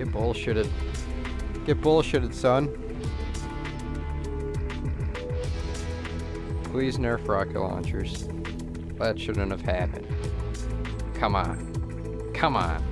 Get bullshitted. Get bullshitted, son. Please nerf rocket launchers. That shouldn't have happened. Come on. Come on.